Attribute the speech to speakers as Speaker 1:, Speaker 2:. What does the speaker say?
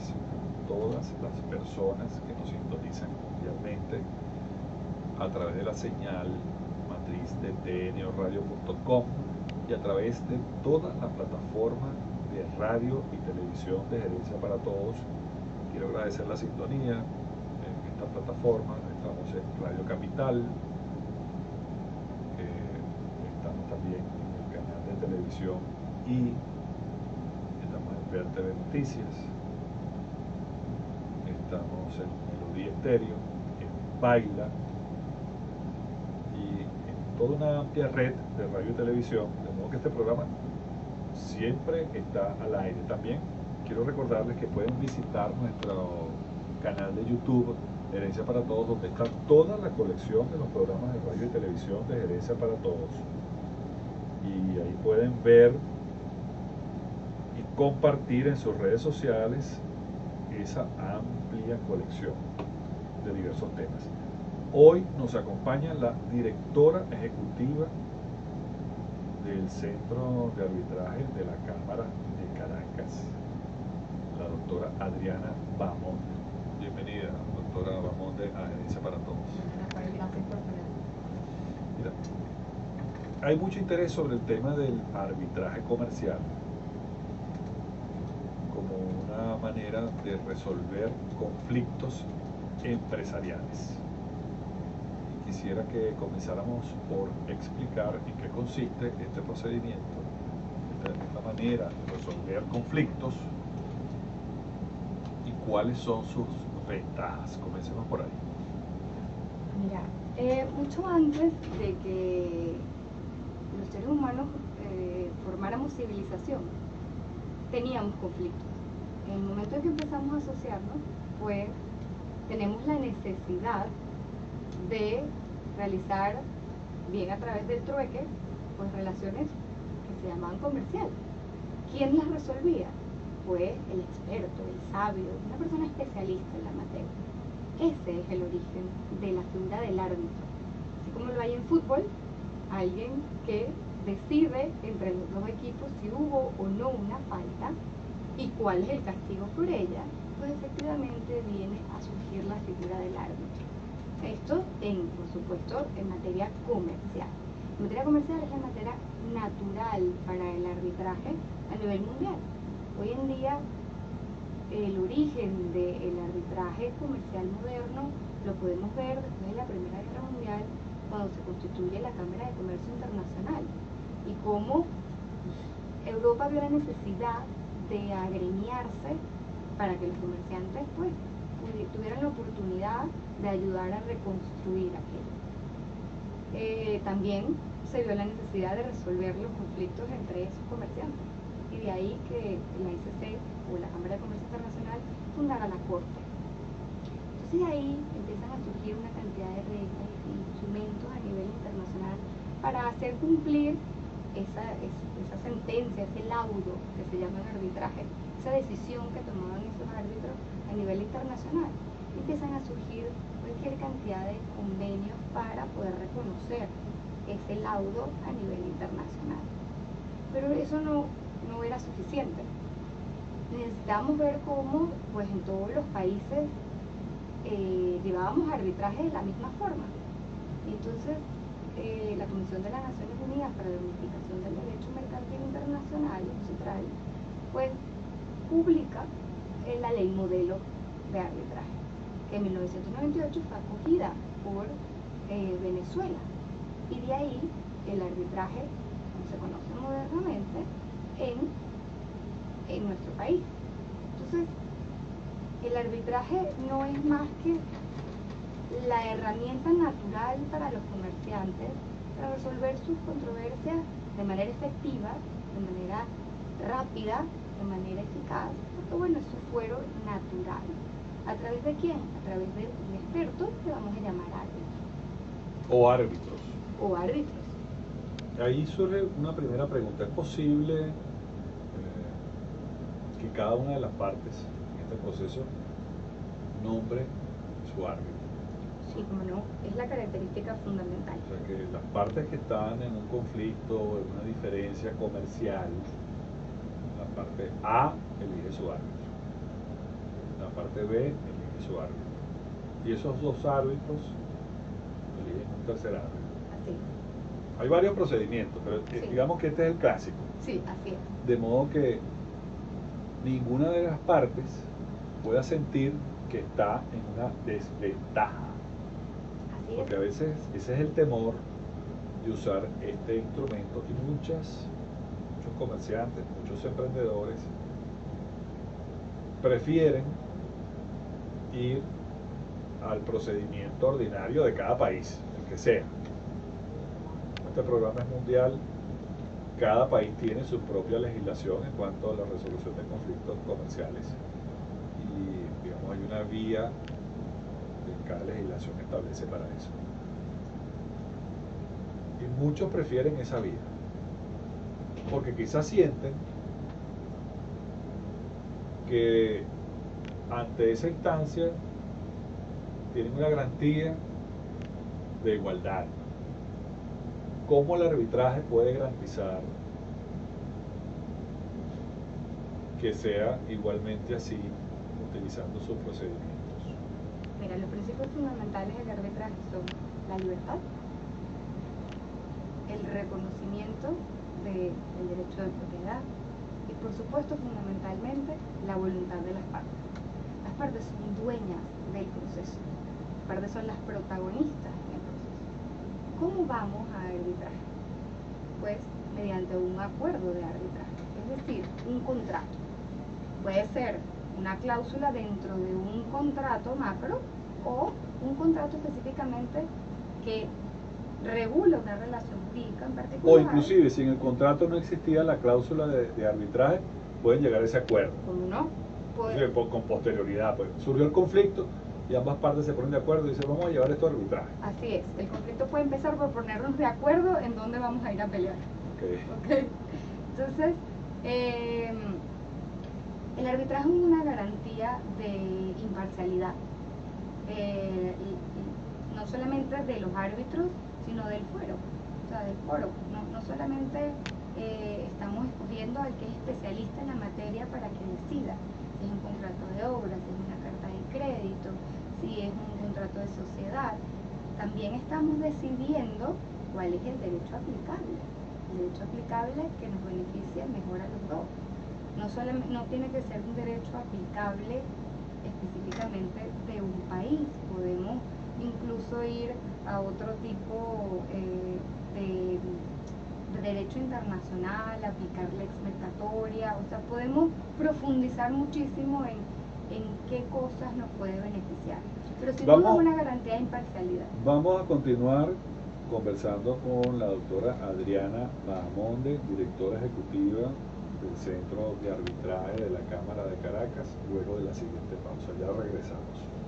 Speaker 1: ustedes, todas las personas que nos sintonizan mundialmente a través de la señal matriz de tnradio.com y a través de toda la plataforma de radio y televisión de Gerencia para Todos. Quiero agradecer la sintonía en esta plataforma. Estamos en Radio Capital, estamos también en el canal de televisión y estamos en VerTV Noticias, estamos en Melodía Estéreo, en Baila y en toda una amplia red de radio y televisión, de modo que este programa siempre está al aire. También quiero recordarles que pueden visitar nuestro canal de YouTube, Gerencia para Todos, donde está toda la colección de los programas de radio y televisión de Gerencia para Todos. Y ahí pueden ver y compartir en sus redes sociales esa amplia colección de diversos temas. Hoy nos acompaña la directora ejecutiva del Centro de Arbitraje de la Cámara de Caracas, la doctora Adriana Bahamonde. Bienvenida, doctora Bahamonde, a Gerencia para Todos.
Speaker 2: Gracias por tener.
Speaker 1: Mira, hay mucho interés sobre el tema del arbitraje comercial como una manera de resolver conflictos empresariales. Quisiera que comenzáramos por explicar en qué consiste este procedimiento, esta manera de resolver conflictos y cuáles son sus ventajas. Comencemos por ahí.
Speaker 2: Mira, mucho antes de que los seres humanos formáramos civilización, teníamos conflictos. En el momento en que empezamos a asociarnos, pues tenemos la necesidad de realizar, bien a través del trueque, pues relaciones que se llamaban comercial. ¿Quién las resolvía? Pues el experto, el sabio, una persona especialista en la materia. Ese es el origen de la figura del árbitro. Así como lo hay en fútbol, alguien que decide entre los dos equipos si hubo o no una falta y cuál es el castigo por ella, pues efectivamente viene a surgir la figura del árbitro. Esto, por supuesto, en materia comercial. En materia comercial es la materia natural para el arbitraje a nivel mundial. Hoy en día, el origen del arbitraje comercial moderno lo podemos ver después de la Primera Guerra Mundial, cuando se constituye la Cámara de Comercio Internacional, y cómo Europa vio la necesidad de agremiarse para que los comerciantes pues tuvieran la oportunidad de ayudar a reconstruir aquello. También se vio la necesidad de resolver los conflictos entre esos comerciantes, y de ahí que la ICC o la Cámara de Comercio Internacional fundara la Corte. Entonces de ahí empiezan a surgir una cantidad de reglas y instrumentos a nivel internacional para hacer cumplir esa sentencia, ese laudo que se llama en arbitraje, esa decisión que tomaban esos árbitros a nivel internacional. Empiezan a surgir cualquier cantidad de convenios para poder reconocer ese laudo a nivel internacional. Pero eso no era suficiente. Necesitábamos ver cómo pues en todos los países llevábamos arbitraje de la misma forma. Y entonces la Comisión de las Naciones Unidas para la Unificación del Derecho Mercantil Internacional, CITRAL, pues publica la ley modelo de arbitraje, que en 1998 fue acogida por Venezuela, y de ahí el arbitraje, como se conoce modernamente, en nuestro país. Entonces, el arbitraje no es más que la herramienta natural para los comerciantes para resolver sus controversias de manera efectiva, de manera rápida, de manera eficaz, porque bueno, es su fuero natural. ¿A través de quién? A través de un experto que vamos a llamar árbitro.
Speaker 1: O árbitros.
Speaker 2: O árbitros.
Speaker 1: Ahí surge una primera pregunta. ¿Es posible que cada una de las partes en este proceso nombre su árbitro?
Speaker 2: Sí, como no, es la característica fundamental.
Speaker 1: O sea, que las partes que están en un conflicto, en una diferencia comercial, la parte A elige su árbitro. la parte B elige su árbitro. Y esos dos árbitros eligen un tercer árbitro.
Speaker 2: Así.
Speaker 1: Hay varios procedimientos, pero
Speaker 2: Sí.
Speaker 1: digamos que este es el clásico.
Speaker 2: Sí, así es.
Speaker 1: De modo que ninguna de las partes pueda sentir que está en una desventaja.
Speaker 2: Así
Speaker 1: Porque a
Speaker 2: es.
Speaker 1: veces ese es el temor de usar este instrumento y muchos comerciantes, muchos emprendedores prefieren ir al procedimiento ordinario de cada país, el que sea. Este programa es mundial, cada país tiene su propia legislación en cuanto a la resolución de conflictos comerciales y digamos hay una vía que cada legislación establece para eso. Y muchos prefieren esa vía, porque quizás sienten que ante esa instancia tienen una garantía de igualdad. ¿Cómo el arbitraje puede garantizar que sea igualmente así utilizando sus procedimientos?
Speaker 2: Mira, los principios fundamentales del arbitraje son la libertad, el reconocimiento del derecho de propiedad y, por supuesto, fundamentalmente, la voluntad de las partes. Las partes son dueñas del proceso, las partes son las protagonistas en el proceso. ¿Cómo vamos a arbitrar? Pues mediante un acuerdo de arbitraje, es decir, un contrato. Puede ser una cláusula dentro de un contrato macro o un contrato específicamente que regula una relación jurídica en particular.
Speaker 1: O inclusive, si en el contrato no existía la cláusula de arbitraje, pueden llegar a ese acuerdo.
Speaker 2: ¿Cómo no?
Speaker 1: Con posterioridad, pues surgió el conflicto y ambas partes se ponen de acuerdo y dicen vamos a llevar esto a arbitraje.
Speaker 2: Así es, el conflicto puede empezar por ponernos de acuerdo en dónde vamos a ir a pelear.
Speaker 1: Okay.
Speaker 2: Entonces, el arbitraje es una garantía de imparcialidad, no solamente de los árbitros, sino del fuero, o sea, del foro. No solamente estamos escogiendo al que es especialista en la materia para que decida si es un contrato de obra, si es una carta de crédito, si es un contrato de sociedad. También estamos decidiendo cuál es el derecho aplicable que nos beneficie mejor a los dos. No tiene que ser un derecho aplicable específicamente de un país, podemos incluso ir a otro tipo de derecho internacional, aplicar lex metatoria, o sea, podemos profundizar muchísimo en qué cosas nos puede beneficiar, pero sin duda una garantía de imparcialidad.
Speaker 1: Vamos a continuar conversando con la doctora Adriana Bahamonde, directora ejecutiva del Centro de Arbitraje de la Cámara de Caracas, luego de la siguiente pausa. Ya regresamos.